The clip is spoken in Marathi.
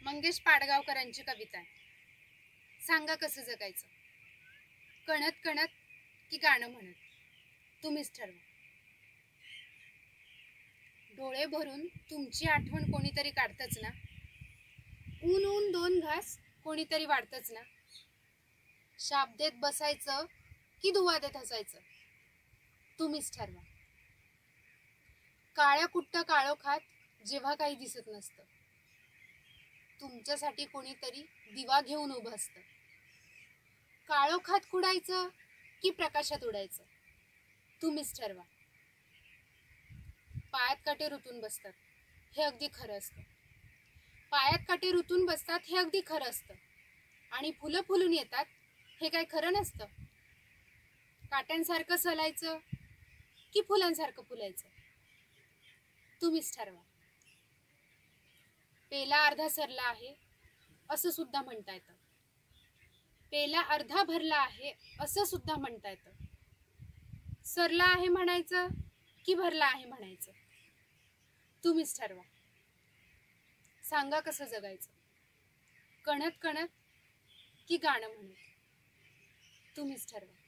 मंगेश पाडगावकरांची कविता आहे। सांगा कसं जगायचं, कणत कणत की गाणं म्हणत, तुम्हीच ठरवा। डोळे भरून तुमची आठवण कोणीतरी काढतच ना, ऊन ऊन दोन घास कोणीतरी वाढतच ना। शाप देत बसायचं की दुवा देत हसायचं, तुम्हीच ठरवा। काळ्या कुट्ट काळोखात जेव्हा काही दिसत नसतं, तुमच्यासाठी कोणीतरी दिवा घेऊन उभं असतं। काळोखात कुडायचं की प्रकाशात उडायचं, तुम्हीच ठरवा। पायात काटे रुतून बसतात हे अगदी खरं असतं, पायात काटे रुतून बसतात हे अगदी खरं असतं, आणि फुलं फुलून येतात हे काय खरं नसतं। काट्यांसारखं सलायचं की फुलांसारखं फुलायचं, तुम्हीच ठरवा। पेला अर्धा सरला आहे असं सुद्धा म्हणता येतं, पेला अर्धा भरला आहे असं सुद्धा म्हणता येतं। सरला आहे म्हणायचं की भरला आहे म्हणायचं, तुम्हीच ठरवा। सांगा कसं जगायचं, कणत कणत की गाणं म्हणत, तुम्हीच ठरवा।